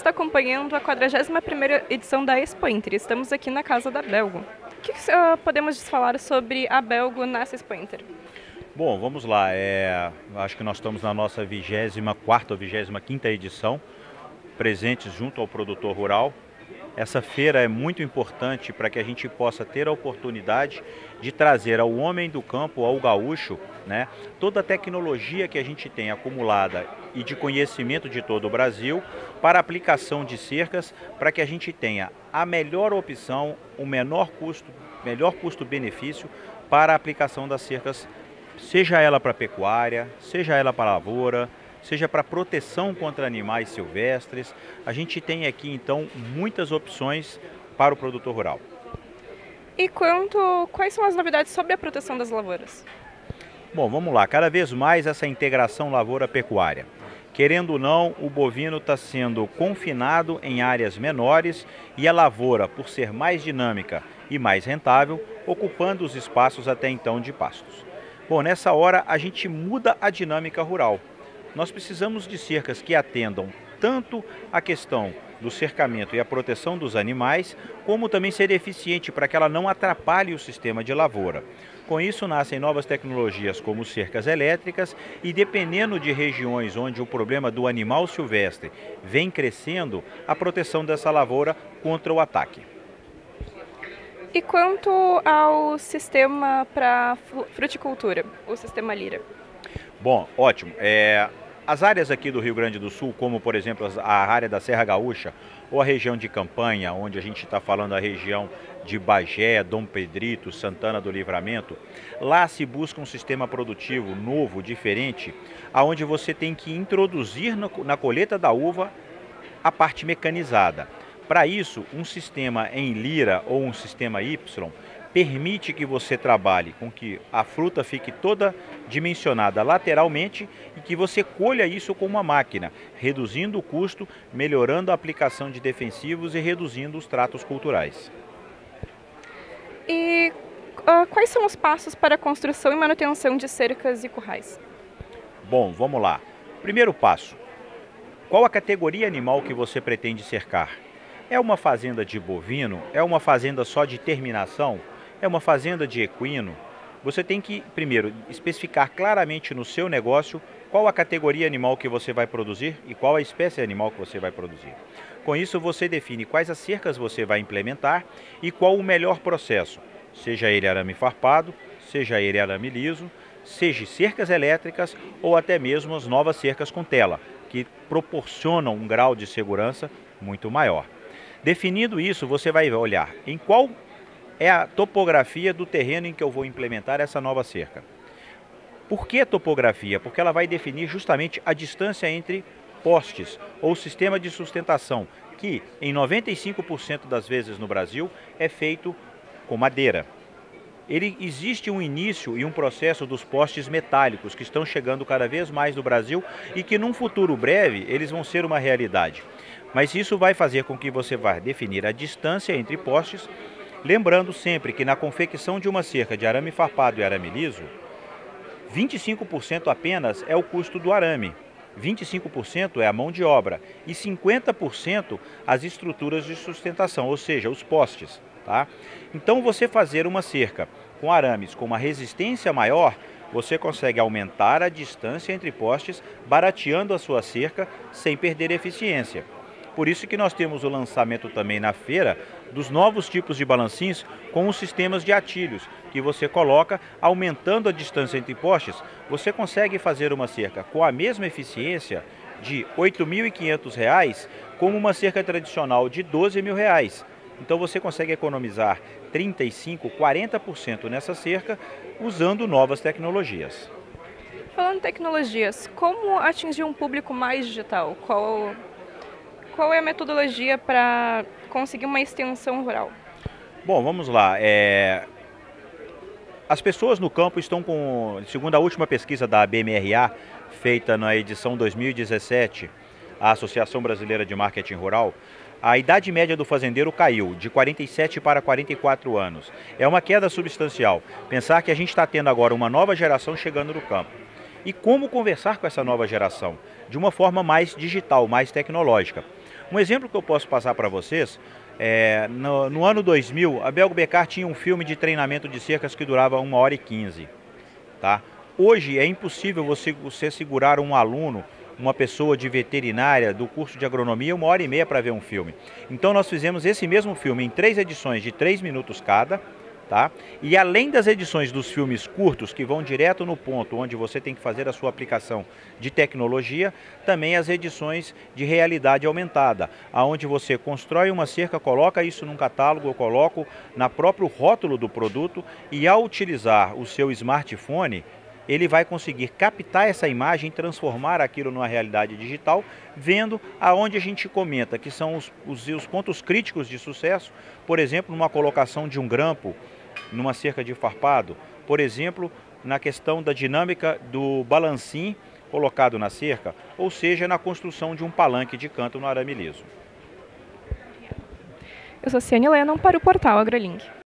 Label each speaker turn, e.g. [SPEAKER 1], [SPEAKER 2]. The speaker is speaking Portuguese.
[SPEAKER 1] está acompanhando a 41ª edição da Expo Inter. Estamos aqui na casa da Belgo. O que podemos falar sobre a Belgo nessa Expo Inter?
[SPEAKER 2] Bom, vamos lá. Acho que nós estamos na nossa 24ª ou 25ª edição, presentes junto ao produtor rural. Essa feira é muito importante para que a gente possa ter a oportunidade de trazer ao homem do campo, ao gaúcho, né, toda a tecnologia que a gente tem acumulada e de conhecimento de todo o Brasil para a aplicação de cercas, para que a gente tenha a melhor opção, o melhor custo-benefício para a aplicação das cercas, seja ela para pecuária, seja ela para lavoura, seja para proteção contra animais silvestres. A gente tem aqui, então, muitas opções para o produtor rural.
[SPEAKER 1] E quais são as novidades sobre a proteção das lavouras?
[SPEAKER 2] Bom, vamos lá. Cada vez mais essa integração lavoura-pecuária. Querendo ou não, o bovino está sendo confinado em áreas menores e a lavoura, por ser mais dinâmica e mais rentável, ocupando os espaços até então de pastos. Bom, nessa hora a gente muda a dinâmica rural. Nós precisamos de cercas que atendam tanto a questão do cercamento e a proteção dos animais, como também ser eficiente para que ela não atrapalhe o sistema de lavoura. Com isso nascem novas tecnologias como cercas elétricas e, dependendo de regiões onde o problema do animal silvestre vem crescendo, a proteção dessa lavoura contra o ataque.
[SPEAKER 1] E quanto ao sistema para fruticultura, o sistema Lira?
[SPEAKER 2] Bom, ótimo. As áreas aqui do Rio Grande do Sul, como por exemplo a área da Serra Gaúcha ou a região de Campanha, onde a gente está falando a região de Bagé, Dom Pedrito, Santana do Livramento, lá se busca um sistema produtivo novo, diferente, aonde você tem que introduzir na colheita da uva a parte mecanizada. Para isso, um sistema em Lira ou um sistema Y permite que você trabalhe com que a fruta fique toda dimensionada lateralmente e que você colha isso com uma máquina, reduzindo o custo, melhorando a aplicação de defensivos e reduzindo os tratos culturais.
[SPEAKER 1] E quais são os passos para a construção e manutenção de cercas e currais?
[SPEAKER 2] Bom, vamos lá. Primeiro passo. Qual a categoria animal que você pretende cercar? É uma fazenda de bovino? É uma fazenda só de terminação? É uma fazenda de equino? Você tem que, primeiro, especificar claramente no seu negócio qual a categoria animal que você vai produzir e qual a espécie animal que você vai produzir. Com isso, você define quais as cercas você vai implementar e qual o melhor processo, seja ele arame farpado, seja ele arame liso, seja cercas elétricas ou até mesmo as novas cercas com tela, que proporcionam um grau de segurança muito maior. Definido isso, você vai olhar em qual é a topografia do terreno em que eu vou implementar essa nova cerca. Por que topografia? Porque ela vai definir justamente a distância entre postes ou sistema de sustentação, que em 95% das vezes no Brasil é feito com madeira. Existe um início e um processo dos postes metálicos que estão chegando cada vez mais no Brasil e que num futuro breve eles vão ser uma realidade. Mas isso vai fazer com que você vá definir a distância entre postes, lembrando sempre que na confecção de uma cerca de arame farpado e arame liso, 25% apenas é o custo do arame, 25% é a mão de obra e 50% as estruturas de sustentação, ou seja, os postes. Tá? Então você fazer uma cerca com arames com uma resistência maior, você consegue aumentar a distância entre postes, barateando a sua cerca sem perder eficiência. Por isso que nós temos o lançamento também na feira dos novos tipos de balancinhos com os sistemas de atilhos, que você coloca, aumentando a distância entre postes, você consegue fazer uma cerca com a mesma eficiência de R$ 8.500 como uma cerca tradicional de R$ 12.000. Então você consegue economizar 35%, 40% nessa cerca usando novas tecnologias.
[SPEAKER 1] Falando em tecnologias, como atingir um público mais digital? Qual é a metodologia para conseguir uma extensão rural?
[SPEAKER 2] Bom, vamos lá. As pessoas no campo estão com, segundo a última pesquisa da BMRA, feita na edição 2017, a Associação Brasileira de Marketing Rural, a idade média do fazendeiro caiu de 47 para 44 anos. É uma queda substancial. Pensar que a gente está tendo agora uma nova geração chegando no campo. E como conversar com essa nova geração? De uma forma mais digital, mais tecnológica. Um exemplo que eu posso passar para vocês, no ano 2000, a Belgo Becar tinha um filme de treinamento de cercas que durava 1h15. Tá? Hoje é impossível você segurar um aluno, uma pessoa de veterinária do curso de agronomia, 1h30 para ver um filme. Então nós fizemos esse mesmo filme em 3 edições de 3 minutos cada. Tá? E além das edições dos filmes curtos, que vão direto no ponto onde você tem que fazer a sua aplicação de tecnologia, também as edições de realidade aumentada, aonde você constrói uma cerca, coloca isso num catálogo, eu coloco na próprio rótulo do produto e ao utilizar o seu smartphone, ele vai conseguir captar essa imagem e transformar aquilo numa realidade digital, vendo aonde a gente comenta que são os pontos críticos de sucesso, por exemplo, numa colocação de um grampo, numa cerca de farpado, por exemplo, na questão da dinâmica do balancim colocado na cerca, ou seja, na construção de um palanque de canto no arame liso.
[SPEAKER 1] Eu sou Ciane Lennon para o portal AgroLink.